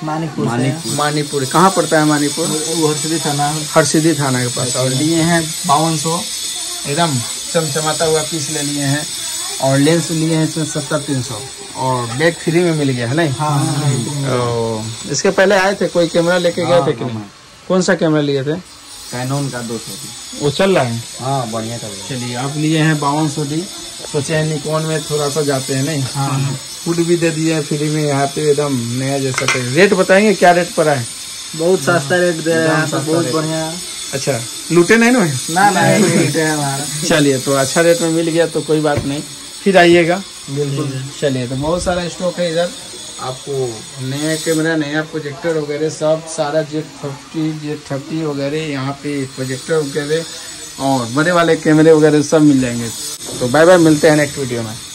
मानीपुर कहाँ पड़ता है मानीपुर? हरसिद्धि थाना के पास। और लिए हैं 5200 एकदम चमचमाता हुआ पीस ले लिए हैं। और लेंस लिए हैं इसमें 70-300 और बैग फ्री में मिल गया है नहीं? हाँ। इसके पहले आए थे कोई कैमरा लेके गए थे कि नहीं? कौन सा कैमरा लिए थे? कैनन का 200D। वो चल रहा है? हाँ बढ़िया चल रहा है। चलिए आप लिए हैं 5200D। सोचे हैं निकॉन में थोड़ा सा जाते हैं नहीं? हाँ। फूड भी दे दिए हैं फ्री में यहाँ पे एकदम नया जैसा। रेट बताएंगे क्या रेट पड़ा है? बहुत सस्ता रेट दे रहे हैं, बहुत बढ़िया। अच्छा लूटे नहीं ना? लूटे हमारा। चलिए तो अच्छा रेट में मिल गया तो कोई बात नहीं, फिर आइएगा। बिल्कुल। चलिए तो बहुत सारा स्टॉक है इधर। आपको नया कैमरा, नया प्रोजेक्टर वगैरह सब सारा Z30 वगैरह यहाँ पे प्रोजेक्टर वगैरह और बड़े वाले कैमरे वगैरह सब मिल जाएंगे। तो बाय बाय, मिलते हैं नेक्स्ट वीडियो में।